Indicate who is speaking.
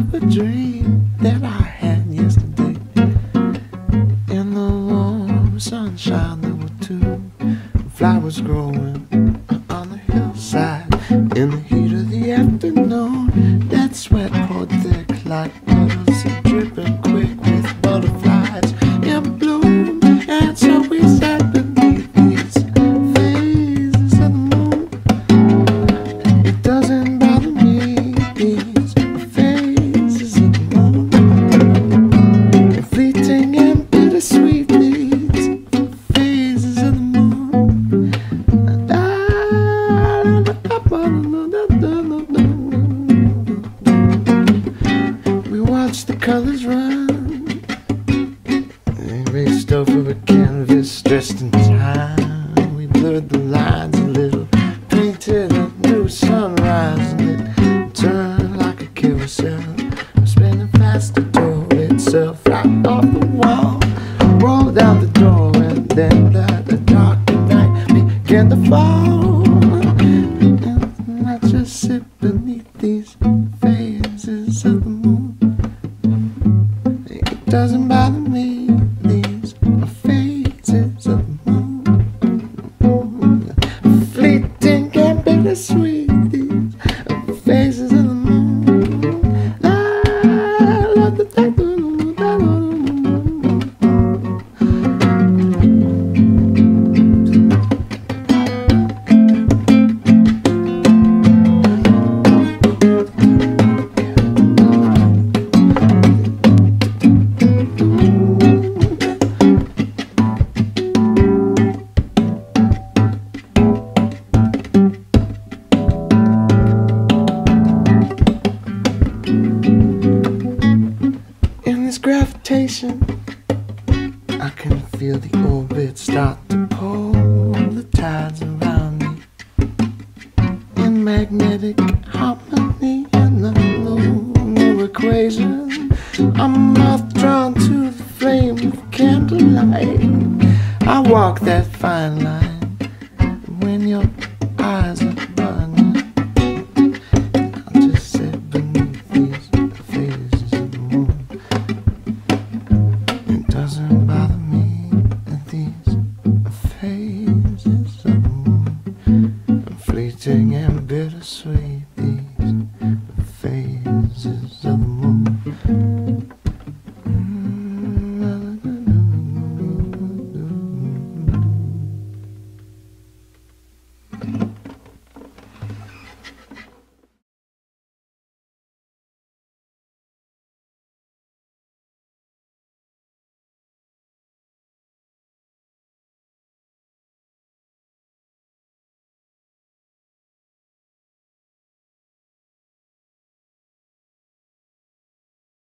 Speaker 1: of a dream that I had yesterday. In the warm sunshine there were two flowers growing on the hillside. In the heat of the afternoon, that sweat poured thick like puddles, dripping quick with butterflies in bloom. And so we sat beneath these phases of the moon. It doesn't bother me, these phases of the moon. And fleeting and bittersweet, these phases of the moon. We watched the colors run. They raced over a canvas dressed in time. We blurred the lines a little, painted a new sunrise, and it turned like a carousel, spinning past the door itself, right off the wall, rolled out the door, and then the dark night began to fall. And I just sit beneath these phases of the moon. It doesn't bother me, these phases of the moon. Fleeting and bittersweet, these phases of the moon. I love the gravitation. I can feel the orbit start to pull the tides around me in magnetic harmony, and the lunar equation. I'm moth drawn to the flame of candlelight. I walk that fine line when your eyes are burning. I'll just sit beneath these phases of the moon. It doesn't bother me that these phases of the moon are fleeting and bittersweet. These phases of the moon.